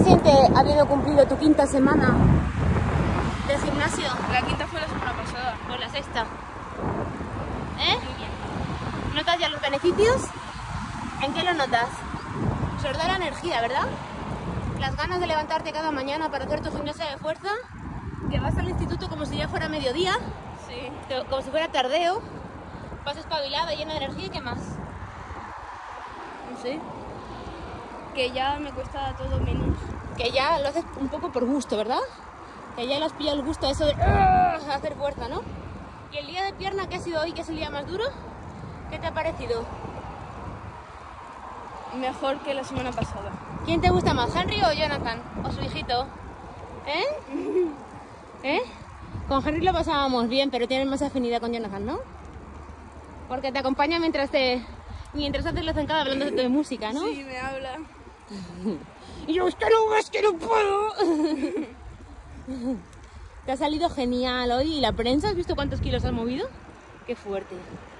siente habiendo cumplido tu quinta semana de gimnasio? La quinta fue la semana pasada. Pues la sexta. ¿Notas ya los beneficios? ¿En qué lo notas? Se os da la energía, ¿verdad? Las ganas de levantarte cada mañana para hacer tu gimnasia de fuerza, que vas al instituto como si ya fuera mediodía, Sí. como si fuera tardeo, vas espabilada, llena de energía, ¿y qué más? No sé. Que ya me cuesta todo menos. Que ya lo haces un poco por gusto, ¿verdad? Que ya le has pillado el gusto a eso de hacer fuerza, ¿no? ¿Y el día de pierna que ha sido hoy, que es el día más duro? ¿Qué te ha parecido? Mejor que la semana pasada. ¿Quién te gusta más, Henry o Jonathan? ¿O su hijito? Con Henry lo pasábamos bien, pero tienes más afinidad con Jonathan, ¿no? Porque te acompaña mientras haces la zancada hablando de música, ¿no? Sí, me habla. Y yo, es que no puedo. Te ha salido genial hoy. ¿Y la prensa? ¿Has visto cuántos kilos has movido? Qué fuerte.